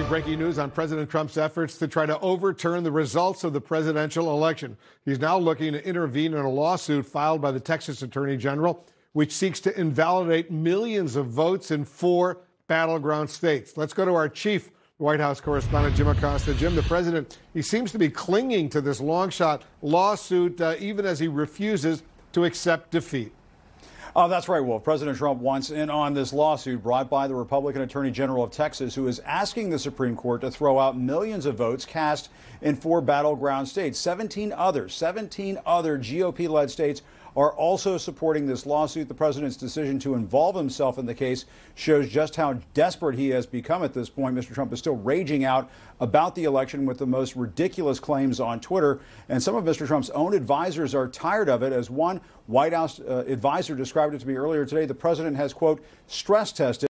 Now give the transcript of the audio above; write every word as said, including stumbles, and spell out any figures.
having breaking news on President Trump's efforts to try to overturn the results of the presidential election. He's now looking to intervene in a lawsuit filed by the Texas Attorney General, which seeks to invalidate millions of votes in four battleground states. Let's go to our chief White House correspondent, Jim Acosta. Jim, the president, he seems to be clinging to this long-shot lawsuit, uh, even as he refuses to accept defeat. Oh, that's right, Wolf. President Trump wants in on this lawsuit brought by the Republican Attorney General of Texas, who is asking the Supreme Court to throw out millions of votes cast in four battleground states. seventeen others, seventeen other G O P-led states are also supporting this lawsuit. The president's decision to involve himself in the case shows just how desperate he has become at this point. Mister Trump is still raging out about the election with the most ridiculous claims on Twitter. And some of Mister Trump's own advisors are tired of it. As one White House uh, advisor described it to me earlier today, the president has, quote, stress tested